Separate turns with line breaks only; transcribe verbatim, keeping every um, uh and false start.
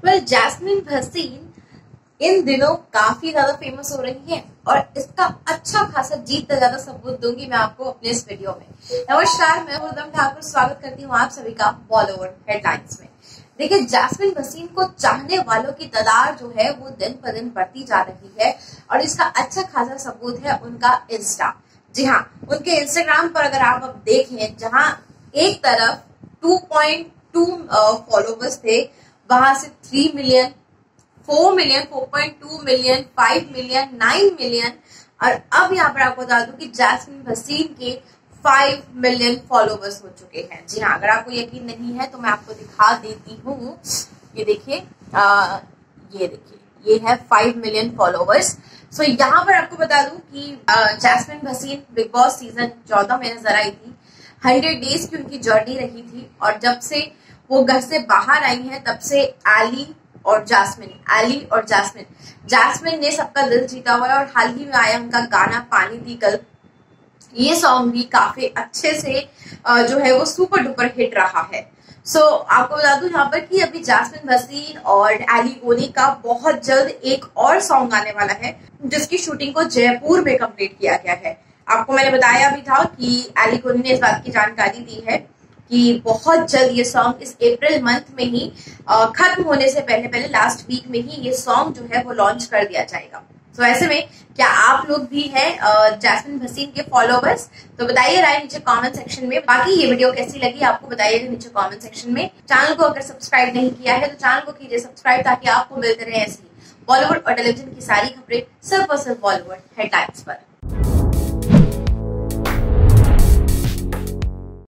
Well jasmine Bhasin इन दिनों काफी ज्यादा फेमस हो रही है और इसका अच्छा खासा जीत ज्यादा सबूत दूंगी मैं आपको अपने इस वीडियो में। नमस्कार, मैं उर्दम ठाकुर स्वागत करती हूँ आप सभी का बॉलीवुड हेडलाइंस में। देखिए, जैस्मिन भसीन को चाहने वालों की तादाद जो है वो दिन पर दिन बढ़ती जा रही है और इसका अच्छा खासा सबूत है उनका इंस्टा। जी हाँ, उनके इंस्टाग्राम पर अगर आप अब देखें, जहां एक तरफ टू पॉइंट टू फॉलोवर्स थे, वहां से three million, four million, four point two million, five million, nine million और अब यहाँ पर आपको बता दूं कि जैस्मिन भसीन के फाइव मिलियन फॉलोवर्स हो चुके हैं। जी हाँ, अगर आपको यकीन नहीं है तो मैं आपको दिखा देती हूँ। ये देखिए, ये देखिए, ये है फाइव मिलियन फॉलोवर्स। सो यहाँ पर आपको बता दूं कि Jasmin Bhasin Bigg Boss season चौदह में नजर आई थी। हंड्रेड डेज की उनकी जर्नी रही थी और जब से वो घर से बाहर आई हैं तब से एली और जैस्मिन, एली और जैस्मिन जैस्मिन ने सबका दिल जीता हुआ है और हाल ही में आया उनका गाना पानी दी कल। ये सॉन्ग भी काफी अच्छे से जो है वो सुपर डुपर हिट रहा है। सो so, आपको बता दूं यहाँ पर कि अभी जैस्मिन भसीन और एली गोनी का बहुत जल्द एक और सॉन्ग आने वाला है जिसकी शूटिंग को जयपुर में कंप्लीट किया गया है। आपको मैंने बताया भी था कि एली गोनी ने इस बात की जानकारी दी है कि बहुत जल्द ये सॉन्ग इस अप्रैल मंथ में ही खत्म होने से पहले पहले लास्ट वीक में ही ये सॉन्ग जो है वो लॉन्च कर दिया जाएगा। तो ऐसे में क्या आप लोग भी हैं जैस्मिन भसीन के फॉलोवर्स? तो बताइए राय नीचे कमेंट सेक्शन में। बाकी ये वीडियो कैसी लगी आपको बताइएगा नीचे कमेंट सेक्शन में। चैनल को अगर सब्सक्राइब नहीं किया है तो चैनल को कीजिए सब्सक्राइब ताकि आपको मिलते रहे ऐसी बॉलीवुड और टेलीविजन की सारी खबरें सिर्फ और सिर्फ बॉलीवुड हेडलाइंस पर।